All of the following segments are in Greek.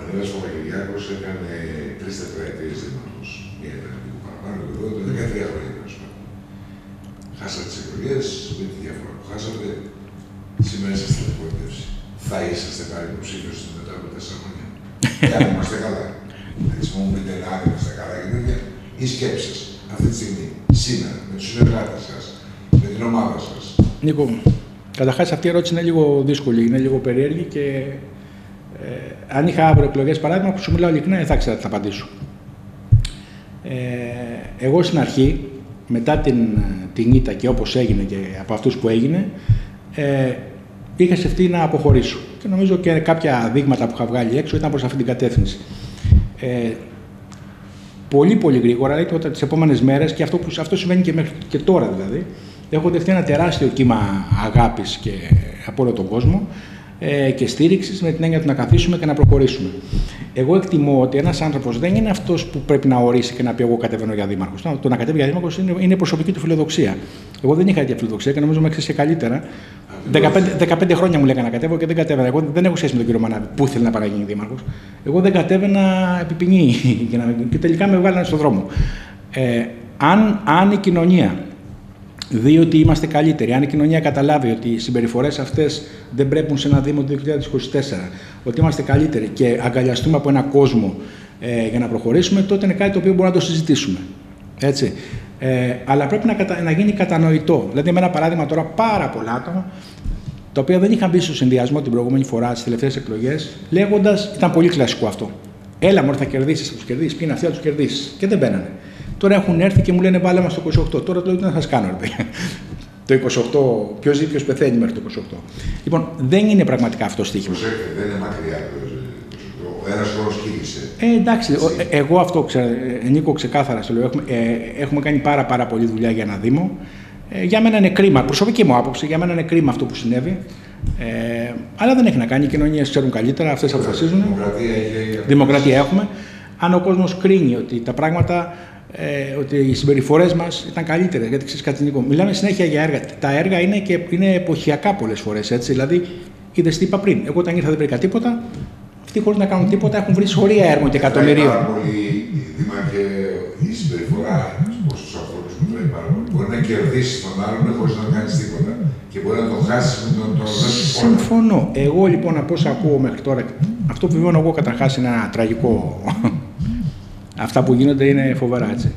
Ανέλας Παπαγγελιάκος έκανε 3 τετραετίες δήμαρχος. Μία ήταν λίγο παραπάνω, εγώ το 13 χρόνια τέλος πάντων. Χάσατε τις εκλογές με τη διαφορά που χάσατε. Σήμερα είσαστε στην απογοήτευση. Θα είσαστε πάλι υποψήφιος μετά από 4 χρόνια. Αν είμαστε καλά. Έτσι μου πείτε αν είμαστε καλά και τέτοια. Οι σκέψεις αυτή τη στιγμή, σήμερα, με τους συνεργάτες σας, με την ομάδα σας. Νίκο, καταρχάς αυτή η ερώτηση είναι λίγο δύσκολη, είναι λίγο περίεργη και αν είχα αύριο εκλογές παράδειγμα που σου μιλάω ειλικρινά, δεν θα ξέρω τι θα απαντήσω. Εγώ στην αρχή, μετά την ήττα και όπως έγινε και από αυτούς που έγινε, είχα σκεφτεί να αποχωρήσω. Και νομίζω και κάποια δείγματα που είχα βγάλει έξω ήταν προς αυτή την κατεύθυνση. Πολύ πολύ γρήγορα, δηλαδή τις επόμενες μέρες, και αυτό συμβαίνει και τώρα δηλαδή, έχω δεχτεί ένα τεράστιο κύμα αγάπης και από όλο τον κόσμο και στήριξης με την έννοια του να καθίσουμε και να προχωρήσουμε. Εγώ εκτιμώ ότι ένας άνθρωπος δεν είναι αυτός που πρέπει να ορίσει και να πει: εγώ κατεβαίνω για δήμαρχος. Το να κατέβει για δήμαρχος είναι προσωπική του φιλοδοξία. Εγώ δεν είχα τέτοια φιλοδοξία και νομίζω με ξέρεις και καλύτερα. 15 χρόνια μου λέγανε να κατέβω και δεν κατέβαινα. Εγώ δεν έχω σχέση με τον κύριο Μανάβη που ήθελε να παραγίνει δήμαρχος. Εγώ δεν κατέβαινα επί ποινή και τελικά με βγάλανε στον δρόμο. Αν η κοινωνία δει ότι είμαστε καλύτεροι, αν η κοινωνία καταλάβει ότι οι συμπεριφορές αυτές δεν πρέπει σε ένα Δήμο του 2024, ότι είμαστε καλύτεροι και αγκαλιαστούμε από έναν κόσμο για να προχωρήσουμε, τότε είναι κάτι το οποίο μπορούμε να το συζητήσουμε. Έτσι. Αλλά πρέπει να γίνει κατανοητό. Δηλαδή, με ένα παράδειγμα τώρα, πάρα πολλά άτομα, τα οποία δεν είχαν μπει στο συνδυασμό την προηγούμενη φορά, στις τελευταίες εκλογές, λέγοντας, ήταν πολύ κλασικό αυτό. Έλα, μωρέ, θα κερδίσεις, θα τους κερδίσεις, ποιοι είναι αυτοί, θα τους κερδίσεις. Και δεν μπαίνανε. Τώρα έχουν έρθει και μου λένε: βάλε μας το 28. Τώρα το λέω: τι να σας κάνω, ρε. Το 28, ποιος ζει, ποιος πεθαίνει μέχρι το 28. Λοιπόν, δεν είναι πραγματικά αυτό στοίχημα. Δεν είναι μακριά το 28. Ο ένας χρόνος κύλησε. Εντάξει, εγώ αυτό Νίκο, ξεκάθαρα στο λέω. Έχουμε κάνει πάρα πολύ δουλειά για ένα Δήμο. Για μένα είναι κρίμα, προσωπική μου άποψη, για μένα είναι κρίμα αυτό που συνέβη. Αλλά δεν έχει να κάνει. Οι κοινωνίες ξέρουν καλύτερα, αυτές αποφασίζουν. Δημοκρατία έχουμε. Αν ο κόσμος κρίνει ότι τα πράγματα. Ότι οι συμπεριφορές μας ήταν καλύτερες. Γιατί ξέρεις κάτι, Νίκο, μιλάμε συνέχεια για έργα. Τα έργα είναι εποχιακά πολλές φορές. Έτσι. Δηλαδή, είδες τι είπα πριν. Εγώ όταν ήρθα δεν βρήκα τίποτα. Αυτοί χωρίς να κάνουν τίποτα έχουν βρει σωρία έργων και εκατομμυρίων. Πάρα πολύ, Δήμαρχε, η συμπεριφορά στους ανθρώπους που λέει πάρα πολύ. Μπορεί να κερδίσει τον άλλον χωρίς να κάνει τίποτα. Και μπορεί να τον χάσει με τον δώσει. Συμφωνώ. Εγώ λοιπόν από όσα ακούω μέχρι τώρα, αυτό που βιώνω εγώ καταρχάς είναι ένα τραγικό. Αυτά που γίνονται είναι φοβερά, έτσι.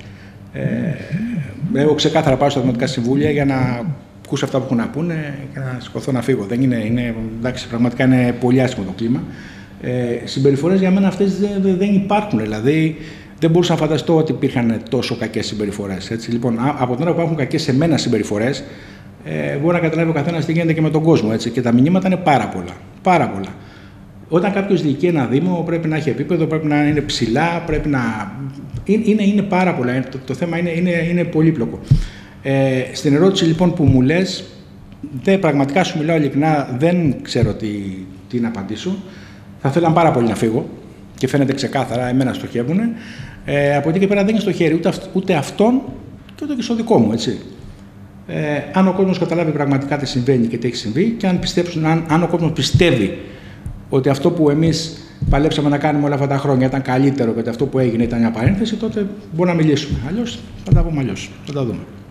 Εγώ ξεκάθαρα πάω στα δημοτικά συμβούλια για να ακούσω αυτά που έχουν να πούνε και να σηκωθώ να φύγω. Εντάξει, πραγματικά είναι πολύ άσχημο το κλίμα. Συμπεριφορές για μένα αυτές δεν υπάρχουν. Δηλαδή, δεν μπορούσα να φανταστώ ότι υπήρχαν τόσο κακές συμπεριφορές. Έτσι. Λοιπόν, από την ώρα που υπάρχουν κακές σε μένα συμπεριφορές, μπορεί να καταλάβει ο καθένας τι γίνεται και με τον κόσμο. Έτσι. Και τα μηνύματα είναι πάρα πολλά. Πάρα πολλά. Όταν κάποιος διοικεί ένα Δήμο, πρέπει να έχει επίπεδο, πρέπει να είναι ψηλά, πρέπει να. Είναι πάρα πολλά. Το θέμα είναι πολύπλοκο. Στην ερώτηση λοιπόν που μου λες, πραγματικά σου μιλάω ειλικρινά, δεν ξέρω τι να απαντήσω. Θα θέλαμε πάρα πολύ να φύγω και φαίνεται ξεκάθαρα, εμένα στοχεύουν. Από εκεί και πέρα δεν είναι στο χέρι ούτε αυτόν και ούτε και στο δικό μου. Έτσι. Αν ο κόσμος καταλάβει πραγματικά τι συμβαίνει και τι έχει συμβεί και αν ο κόσμος πιστεύει ότι αυτό που εμείς παλέψαμε να κάνουμε όλα αυτά τα χρόνια ήταν καλύτερο και ότι αυτό που έγινε ήταν μια παρένθεση, τότε μπορούμε να μιλήσουμε. Αλλιώς θα τα πούμε αλλιώς. Θα τα δούμε.